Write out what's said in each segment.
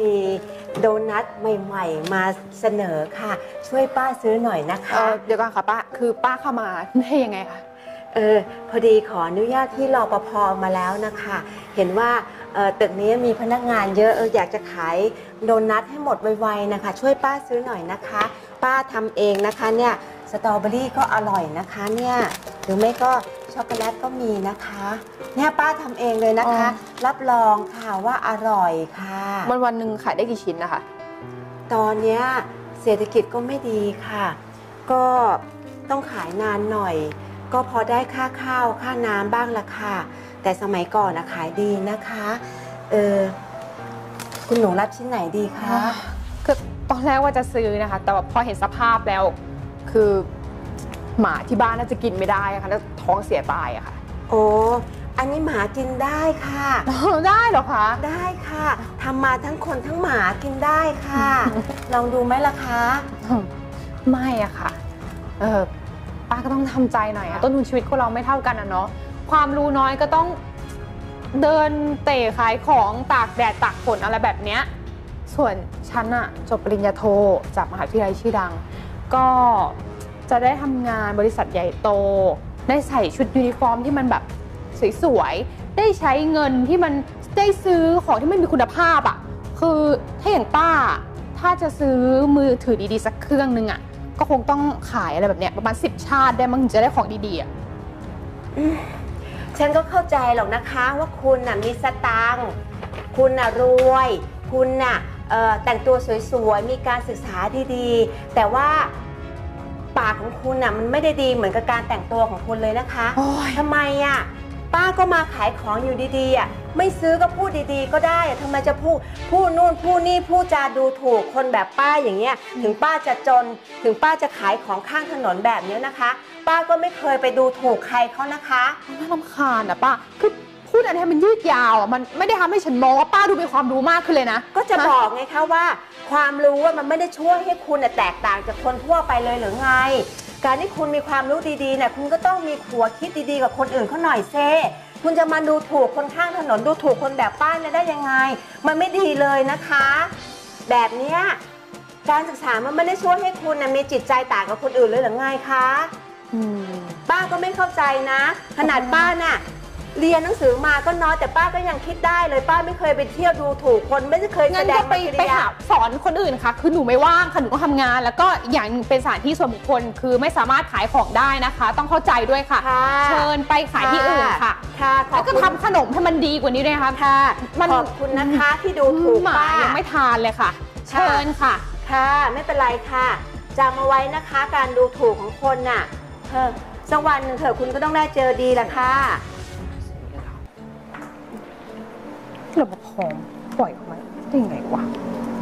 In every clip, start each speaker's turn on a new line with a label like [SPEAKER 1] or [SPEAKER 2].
[SPEAKER 1] มีโดนัทใหม่ๆมาเสนอค่ะช่วยป้าซื้อหน่อยนะคะ
[SPEAKER 2] เดี๋ยวก่อนค่ะป้าคือป้าเข้ามาได้ยังไงคะ
[SPEAKER 1] พอดีขออนุญาตที่รปภมาแล้วนะคะเห็นว่าตึกนี้มีพนักงานเยอะอยากจะขายโดนัทให้หมดไวๆนะคะช่วยป้าซื้อหน่อยนะคะป้าทำเองนะคะเนี่ยสตรอเบอรี่ก็อร่อยนะคะเนี่ยหรือไม่ก็ช็อกโกแลตก็มีนะคะเนี่ยป้าทำเองเลยนะคะรับรองค่ะว่าอร่อยค่ะ
[SPEAKER 2] วันหนึ่งขายได้กี่ชิ้นนะคะ
[SPEAKER 1] ตอนนี้เศรษฐกิจก็ไม่ดีค่ะก็ต้องขายนานหน่อยก็พอได้ค่าข้าวค่าน้ำบ้างละค่ะแต่สมัยก่อนนะขายดีนะคะคุณหนูรับชิ้นไหนดีคะ
[SPEAKER 2] คือตอนแรกว่าจะซื้อนะคะแต่พอเห็นสภาพแล้วคือหมาที่บ้านน่าจะกินไม่ได้ค่ะแล้วท้องเสียตายอะค่ะ
[SPEAKER 1] โอ้อันนี้หมากินได้ค่ะ
[SPEAKER 2] ได้เหรอคะ
[SPEAKER 1] ได้ค่ะทำมาทั้งคนทั้งหมากินได้ค่ะลองดูไหมล่ะคะ
[SPEAKER 2] ไม่อะค่ะป้าก็ต้องทำใจหน่อยอะต้นทุนชีวิตคนเราไม่เท่ากันอะเนาะความรู้น้อยก็ต้องเดินเตะขายของตากแดดตากฝนอะไรแบบเนี้ยส่วนฉันอะจบปริญญาโทจากมหาวิทยาลัยชื่อดังก็จะได้ทำงานบริษัทใหญ่โตได้ใส่ชุดยูนิฟอร์มที่มันแบบสวยๆได้ใช้เงินที่มันได้ซื้อของที่ไม่มีคุณภาพอะคือถ้าอย่างป้าถ้าจะซื้อมือถือดีๆสักเครื่องนึงอะก็คงต้องขายอะไรแบบเนี้ยประมาณ10 ชาติได้มั้งถึงจะได้ของดีๆอะ
[SPEAKER 1] ฉันก็เข้าใจหรอกนะคะว่าคุณน่ะมีสตางค์คุณน่ะรวยคุณน่ะแต่งตัวสวยๆมีการศึกษาดีๆแต่ว่าปากของคุณน่ะมันไม่ได้ดีเหมือนกับการแต่งตัวของคุณเลยนะคะทำไมอ่ะป้าก็มาขายของอยู่ดีๆอ่ะไม่ซื้อก็พูดดีๆก็ได้ทำไมจะพูดนู่นพูดนี่พูดจาดูถูกคนแบบป้าอย่างเงี้ยถึงป้าจะจนถึงป้าจะขายของข้างถนนแบบนี้นะคะป้าก็ไม่เคยไปดูถูกใครเขานะคะ
[SPEAKER 2] น่ารำคาญอ่ะป้าคือพูดอะไรให้มันยืดยาวอ่ะมันไม่ได้ทำให้ฉันมองว่าป้าดูมีความรู้มากขึ้นเลยนะ
[SPEAKER 1] ก็จะบอกไงคะว่าความรู้ว่ามันไม่ได้ช่วยให้คุณแตกต่างจากคนทั่วไปเลยหรือไงการที่คุณมีความรู้ดีๆเนี่ยคุณก็ต้องมีหัวคิดดีๆกับคนอื่นเขาหน่อยเซ่คุณจะมาดูถูกคนข้างถนนดูถูกคนแบบป้าเนี่ยได้ยังไงมันไม่ดีเลยนะคะแบบเนี้ยการศึกษามันไม่ได้ช่วยให้คุณมีจิตใจต่างกับคนอื่นเลยหรือไงคะป้าก็ไม่เข้าใจนะขนาดป้าน่ะเรียนหนังสือมาก็น้อยแต่ป้าก็ยังคิดได้เลยป้าไม่เคยไปเที่ยวดูถูกคนไม่เคยแสดง
[SPEAKER 2] ไปหาสอนคนอื่นค่ะคือหนูไม่ว่างค่ะหนูต้องทำงานแล้วก็อย่างเป็นสถานที่ส่วนบุคคลคือไม่สามารถขายของได้นะคะต้องเข้าใจด้วยค่ะเชิญไปขายที่อื่นค่ะแล้วก็ทำขนมให้มันดีกว่านี้ด้วยค่ะ
[SPEAKER 1] ขอบคุณนะคะที่ดูถูกป้า
[SPEAKER 2] ยังไม่ทานเลยค่ะเชิญค่ะ
[SPEAKER 1] ค่ะไม่เป็นไรค่ะจำเอาไว้นะคะการดูถูกของคนน่ะสักวันหนึ่งเถอะคุณก็ต้องได้เจอดีละค่ะ
[SPEAKER 2] เราพร้อมปล่อยเขาไว้ได้ยังไงวะ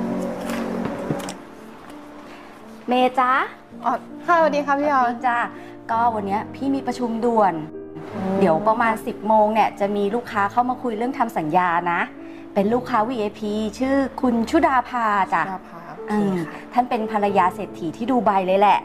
[SPEAKER 3] เมย์จ้า
[SPEAKER 2] ค่ะสวัสดีค่ะพี่ออน
[SPEAKER 3] จ้าก็วันนี้พี่มีประชุมด่วนเดี๋ยวประมาณ10 โมงเนี่ยจะมีลูกค้าเข้ามาคุยเรื่องทำสัญญานะเป็นลูกค้า VIP ชื่อคุณชุดาภาจ้ะท่านเป็นภรรยาเศรษฐีที่ดูไบเลยแหละ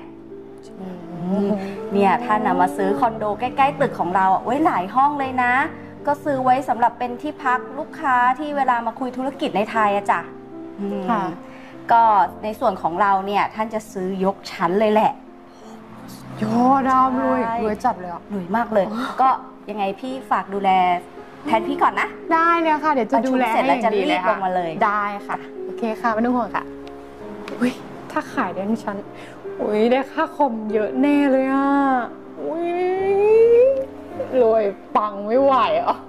[SPEAKER 3] เนี่ยท่านมาซื้อคอนโดใกล้ๆตึกของเราไว้หลายห้องเลยนะก็ซื้อไว้สำหรับเป็นที่พักลูกค้าที่เวลามาคุยธุรกิจในไทยอะจ้ะก็ในส่วนของเราเนี่ยท่านจะซื้อยกชั้นเลยแหละ
[SPEAKER 2] ยอดามเลยรวยจัดเลยอ่ะ
[SPEAKER 3] รวยมากเลยก็ยังไงพี่ฝากดูแลแทนพี่ก่อนนะ
[SPEAKER 2] ได้เลยค่ะเดี๋ยวจะดูแล
[SPEAKER 3] เสร็จแล้วจะรีบลงมาเลย
[SPEAKER 2] ได้ค่ะโอเคค่ะไม่ต้องห่วงค่ะอุ้ยถ้าขายได้ทั้งชั้นอุ้ยได้ค่าคอมเยอะแน่เลยอ่ะอุ้ยรวยปังไม่ไหวอ่ะ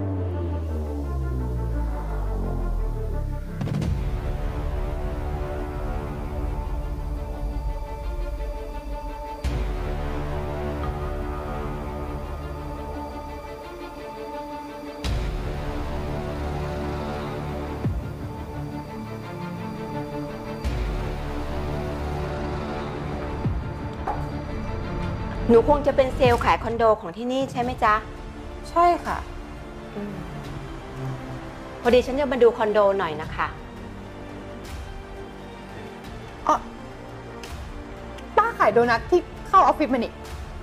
[SPEAKER 1] หนูคงจะเป็นเซลล์ขายคอนโดของที่นี่ใช่ไหมจ๊ะ
[SPEAKER 2] ใช่ค่ะ
[SPEAKER 1] พอดีฉันจะมาดูคอนโดหน่อยนะคะ
[SPEAKER 2] ป้าขายโดนัทที่เข้าออฟฟิศมานี่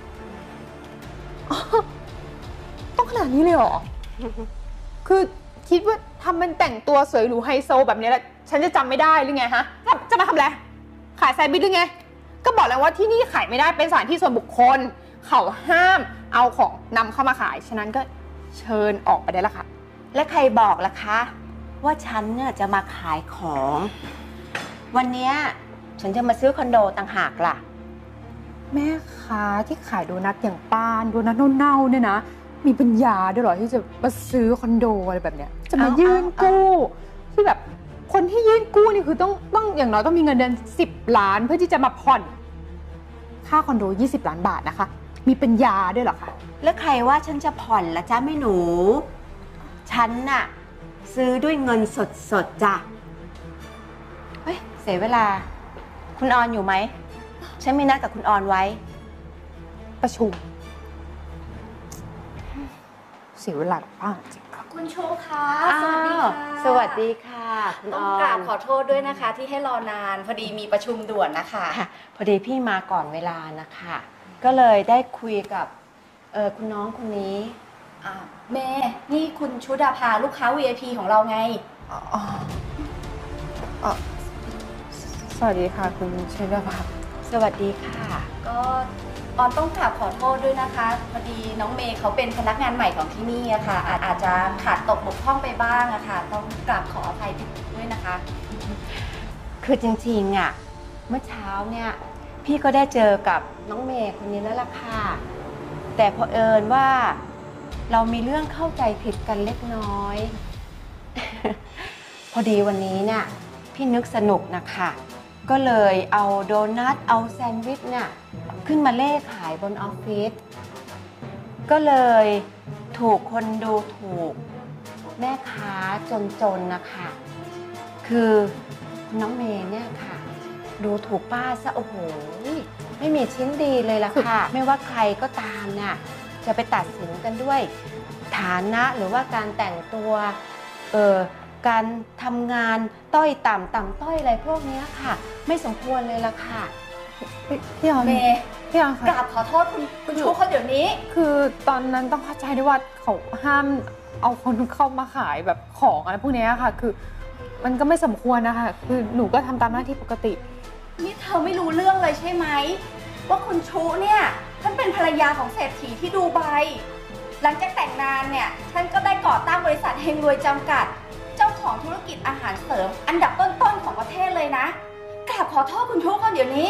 [SPEAKER 2] ต้องขนาดนี้เลยเหรอคือคิดว่าทำเป็นแต่งตัวสวยหรูไฮโซแบบนี้แล้วฉันจะจำไม่ได้หรือไงฮะจะมาทำอะไรขายแซนด์วิชหรือไงก็บอกแล้วว่าที่นี่ขายไม่ได้เป็นสถานที่ส่วนบุคคลเขาห้ามเอาของนำเข้ามาขายฉะนั้นก็เชิญออกไปได้ละค่ะ
[SPEAKER 1] และใครบอกล่ะคะว่าฉันเนี่ยจะมาขายของวันนี้ฉันจะมาซื้อคอนโดต่างหากล่ะ
[SPEAKER 2] แม่ค้าที่ขายโดนัทอย่างป้านโดนัทเน่าๆเนี่ยนะมีปัญญาด้วยเหรอที่จะมาซื้อคอนโดอะไรแบบเนี้ยจะมายื่นกู้ที่แบบคนที่ยื่นกู้นี่คือต้องอย่างน้อยต้องมีเงินเดือน10 ล้านเพื่อที่จะมาผ่อนค่าคอนโด20 ล้านบาทนะคะมีปัญญาด้วยเหรอคะ
[SPEAKER 1] แล้วใครว่าฉันจะผ่อนละจ้าแม่หนูฉันน่ะซื้อด้วยเงินสดจ้ะเฮ้ยเสียเวลาคุณออนอยู่ไหมฉันมีนัดกับคุณออนไว้
[SPEAKER 2] ประชุมเสียเวลาป้าจริงค่ะ
[SPEAKER 3] คุณโชคะสวัสดีค่ะ
[SPEAKER 1] สวัสดีค่ะคุณออน
[SPEAKER 3] ต้องกราบขอโทษด้วยนะคะที่ให้รอนานพอดีมีประชุมด่วนนะคะ
[SPEAKER 1] พอดีพี่มาก่อนเวลานะคะก็เลยได้คุยกับคุณน้องคนนี้
[SPEAKER 3] เมย์นี่คุณชุดาภาลูกค้า VIP ของเราไง
[SPEAKER 2] สวัสดีค่ะคุณชุดาภา
[SPEAKER 1] สวัสดีค่ะ
[SPEAKER 3] ก็ออนต้องกราบขอโทษด้วยนะคะพอดีน้องเมย์เขาเป็นพนักงานใหม่ของที่นี่อะค่ะอาจจะขาดตกบกพร่องไปบ้างอะค่ะต้องกราบขออภัยด้วยนะคะ
[SPEAKER 1] คือจริงๆอะเมื่อเช้าเนี่ยพี่ก็ได้เจอกับน้องเมย์คนนี้แล้วล่ะค่ะแต่เผอิญว่าเรามีเรื่องเข้าใจผิดกันเล็กน้อยพอดีวันนี้เนี่ยพี่นึกสนุกนะคะก็เลยเอาโดนัทเอาแซนด์วิชเนี่ยขึ้นมาเล่ขายบนออฟฟิศก็เลยถูกคนดูถูกแม่ค้าจนๆนะคะคือน้องเมย์เนี่ยค่ะดูถูกป้าซะโอ้โหไม่มีชิ้นดีเลยล่ะค่ะไม่ว่าใครก็ตามน่ะจะไปตัดสินกันด้วยฐานะหรือว่าการแต่งตัวการทำงานต้อยต่ำต้อยอะไรพวกนี้ค่ะไม่สมควรเลยล่ะค่ะ
[SPEAKER 2] พี่ออน
[SPEAKER 3] เมย์
[SPEAKER 2] พี่ออนค่ะ
[SPEAKER 3] กราบขอโทษคุณชูเขาเดี๋ยวนี้
[SPEAKER 2] คือตอนนั้นต้องเข้าใจด้วยว่าเขาห้ามเอาคนเข้ามาขายแบบของอะไรพวกนี้ค่ะคือมันก็ไม่สมควรนะคะคือหนูก็ทำตามหน้าที่ปกติ
[SPEAKER 3] นี่เธอไม่รู้เรื่องเลยใช่ไหมว่าคุณชูเนี่ยท่านเป็นภรรยาของเศรษฐีที่ดูไบหลังจากแต่งงานเนี่ยท่านก็ได้ก่อตั้งบริษัทเฮงรวยจำกัดเจ้าของธุรกิจอาหารเสริมอันดับต้นๆของประเทศเลยนะกราบขอโทษคุณชูเขาเดี๋ยวนี้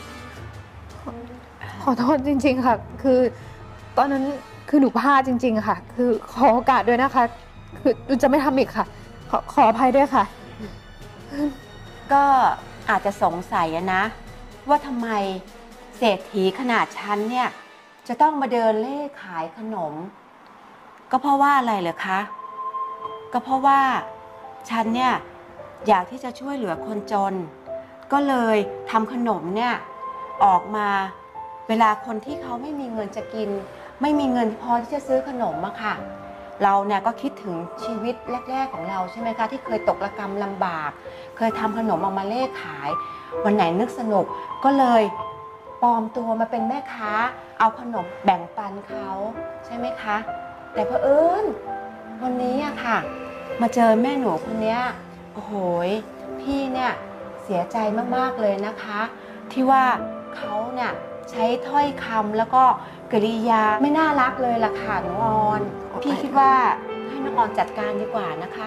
[SPEAKER 2] ขอโทษจริงๆค่ะคือตอนนั้นคือหนูพลาดจริงๆค่ะคือขอโอกาสด้วยนะคะคือหนูจะไม่ทำอีกค่ะขออภัยด้วยค่ะ
[SPEAKER 1] ก็อาจจะสงสัยนะว่าทำไมเศรษฐีขนาดฉันเนี่ยจะต้องมาเดินเล่ขายขนมก็เพราะว่าอะไรเหรอคะก็เพราะว่าฉันเนี่ยอยากที่จะช่วยเหลือคนจนก็เลยทำขนมเนี่ยออกมาเวลาคนที่เขาไม่มีเงินจะกินไม่มีเงินพอที่จะซื้อขนมอะค่ะเราเนี่ยก็คิดถึงชีวิตแรกๆของเราใช่ไหมคะที่เคยตกระกำลำบากเคยทำขนมออกมาเล่ขายวันไหนนึกสนุกก็เลยปลอมตัวมาเป็นแม่ค้าเอาขนมแบ่งปันเขาใช่ไหมคะแต่เผอิญวันนี้อะค่ะมาเจอแม่หนูคนนี้โอ้โหพี่เนี่ยเสียใจมากๆเลยนะคะที่ว่าเขาเนี่ยใช้ถ้อยคำแล้วก็กริยาไม่น่ารักเลยล่ะค่ะน้องออนพี่คิดว่าให้น้องออนจัดการดีกว่านะคะ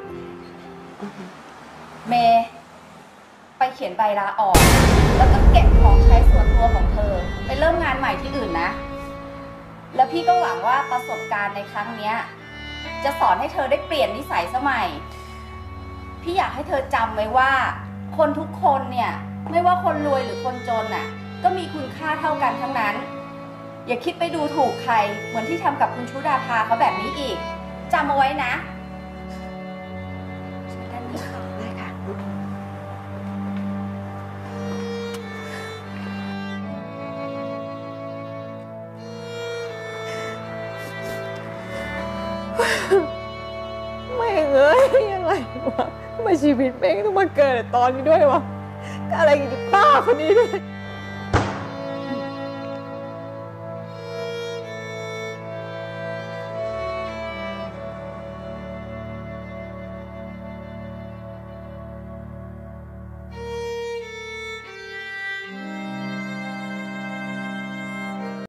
[SPEAKER 3] เมย์ไปเขียนใบลาออกแล้วก็เก็บของใช้ส่วนตัวของเธอไปเริ่มงานใหม่ที่อื่นนะแล้วพี่ก็หวังว่าประสบการณ์ในครั้งนี้จะสอนให้เธอได้เปลี่ยนนิสัยสมัยพี่อยากให้เธอจำไว้ว่าคนทุกคนเนี่ยไม่ว่าคนรวยหรือคนจนน่ะก็มีคุณค่าเท่ากันทั้งนั้นอย่าคิดไปดูถูกใครเหมือนที่ทำกับคุณชุดาภาเขาแบบนี้อีกจำเอาไว้นะ
[SPEAKER 1] ได้ค่ะ
[SPEAKER 2] ไม่เอ้ยอะไรวะทำไมชีวิตแม่งต้องมาเกิดตอนนี้ด้วยวะอะไรกับป้าคนนี้ด้วย